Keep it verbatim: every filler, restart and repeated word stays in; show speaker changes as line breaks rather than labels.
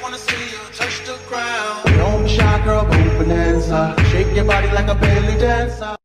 wanna see you touch the ground. Don't be shy, girl, go bonanza. Shake your body like a belly dancer.